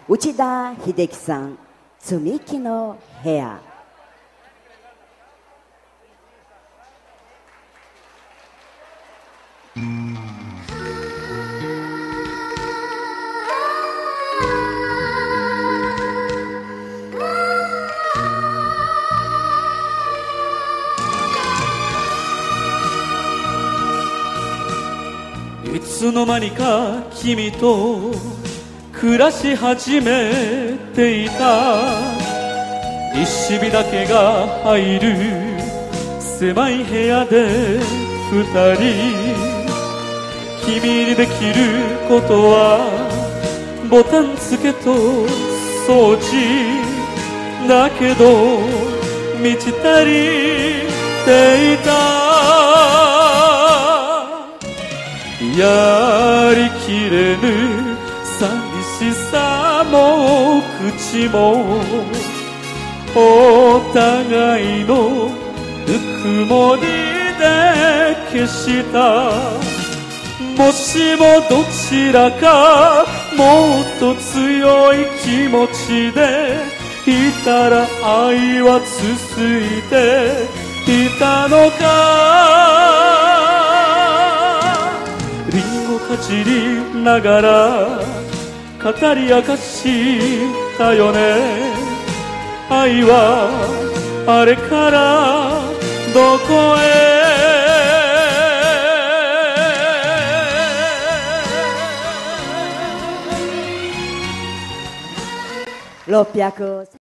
内田秀樹さん、積み木の部屋。 いつの間にか君と暮らし始めていた。一日だけが入る狭い部屋で二人。君にできることはボタンつけと掃除だけど、満ち足りていた。やりきれぬ寂しさも口も、お互いのぬくもりで消した。もしもどちらかもっと強い気持ちでいたら、愛は続いていたのか。リンゴかじりながら語り明かしたよね。愛はあれからどこへ。 600